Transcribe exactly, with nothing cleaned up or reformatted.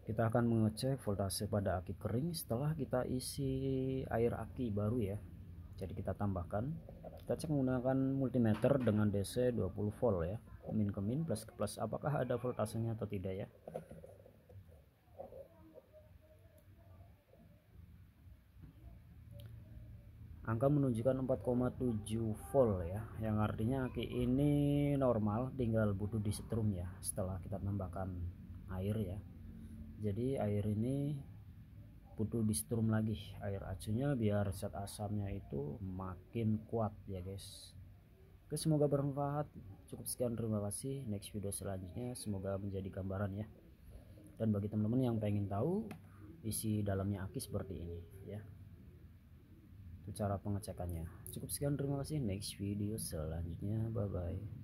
Kita akan mengecek voltase pada aki kering setelah kita isi air aki baru ya. Jadi kita tambahkan, kita cek menggunakan multimeter dengan D C dua puluh volt ya, min ke min, plus ke plus, apakah ada voltasenya atau tidak ya. Angka menunjukkan empat koma tujuh volt ya, yang artinya aki ini normal, tinggal butuh disetrum ya setelah kita tambahkan air ya. Jadi air ini butuh disetrum lagi air acunya biar zat asamnya itu makin kuat ya guys. Oke, semoga bermanfaat. Cukup sekian, terima kasih. Next video selanjutnya semoga menjadi gambaran ya. Dan bagi teman-teman yang pengen tahu isi dalamnya aki seperti ini ya, itu cara pengecekannya. Cukup sekian, terima kasih. Next video selanjutnya, bye bye.